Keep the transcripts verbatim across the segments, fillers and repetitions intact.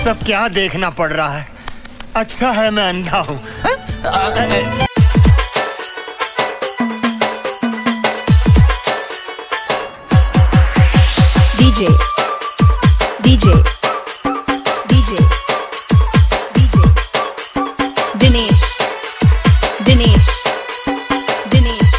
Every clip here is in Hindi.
सब क्या देखना पड़ रहा है। अच्छा है मैं अंधा हूँ। DJ DJ DJ DJ Dinesh Dinesh Dinesh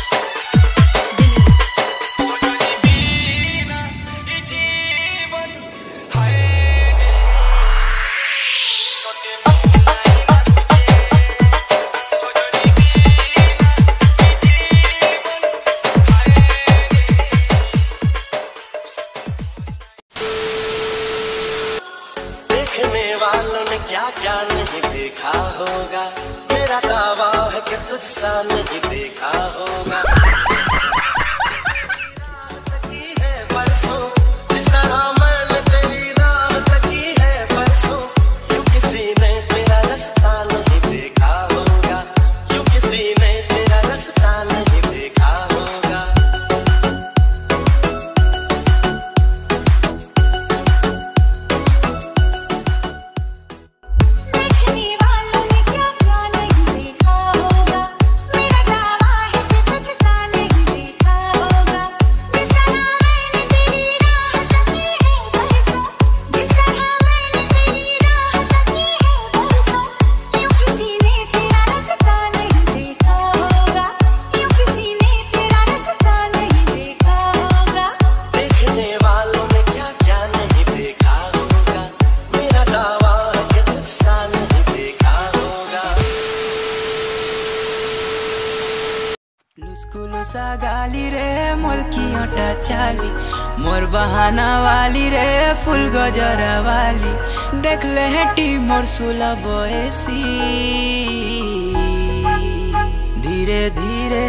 देखने वालों ने क्या क्या नहीं देखा होगा, मेरा दावा है कि तुझसा नहीं देखा होगा। है परसों जिस तरह मैंने तेरी राह तकी है परसों, यूं किसी ने तेरा रास्ता नहीं देखा होगा, यूं किसी ने तेरा रास्ता नहीं देखा होगा। लुस्कुलुसा गाली रे मोलकी ओटा चाली, मोर बहाना वाली रे फुल गजरा वाली, देख ले हेटी मोर सुला बोएसी। धीरे धीरे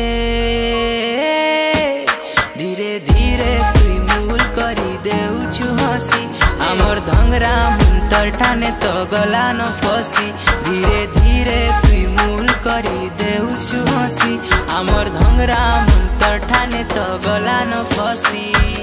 धीरे धीरे तुई मूल करी देउछु हसी, आमर धंगरा मुंतर ठाने तो गला न फसी। धीरे धीरे तुई मूल करी देउछु हसी, आमर धंगरा मुंतर ठाने तो गला न फसी।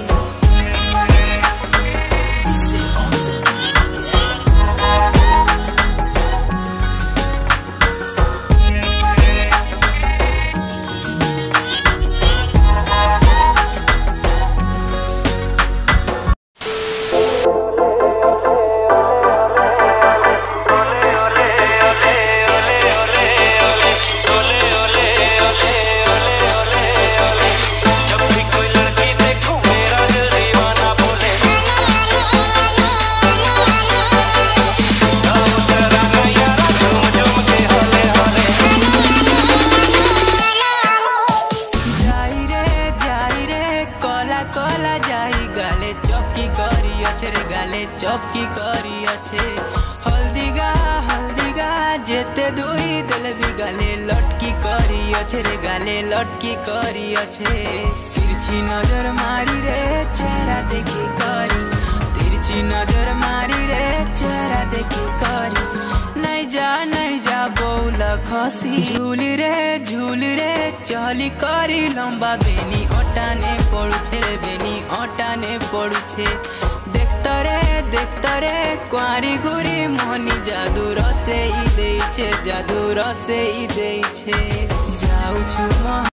गाले चौकी करी अच्छे हल्दी गा हल्दी गा जेते दुई दिल भी गाले लटकी करी अच्छे रे गाले लटकी करी अच्छे। तिरछी नजर मारी रे चेहरा देखी करी, तिरछी नजर मारी रे चेहरा देखी करी। नहीं जा नहीं जा बौला खसी, झूली रे झूली रे चली करी लंबा बेनी अटाने पड़ुछे रे बेनी अटाने पड़ुछे। देखता रे देखता रे कुआरी गुरी मोहनी जादू रसे ई देइछे जादू रसे ई देइछे। जाऊ छु